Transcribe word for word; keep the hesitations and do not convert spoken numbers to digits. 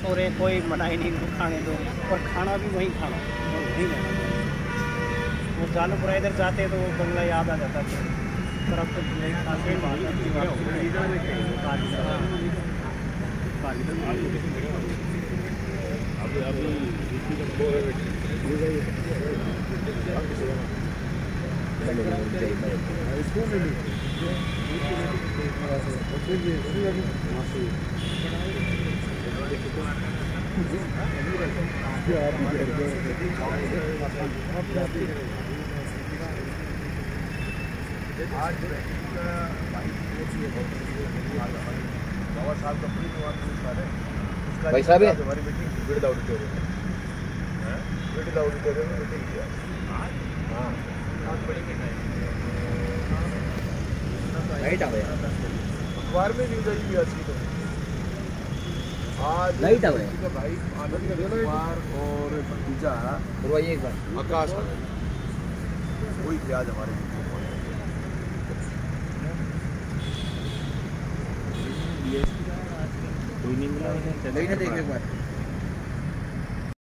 सो रहे, कोई मनाही नहीं तो खाने दो, और खाना भी वहीं खाना और वहीं रहना। वो जालूपुरा इधर जाते तो वो बंगला याद आ जाता था, पर अब तो नहीं खाते। आज बाबा साहब का पूरी भाई साहब हमारी मीटिंग बिरला ऑडिटोरियम में, बिरला ऑडिटोरियम में मीटिंग किया। हाँ लाइट आ गया, अखबार में न्यूज आई भी आज की। तो आज लाइट आ गया भाई, आनंद कुमार और भतीजा एक बार आकाश वही थे आज हमारे कोई नहीं मिला, चले देख एक बार।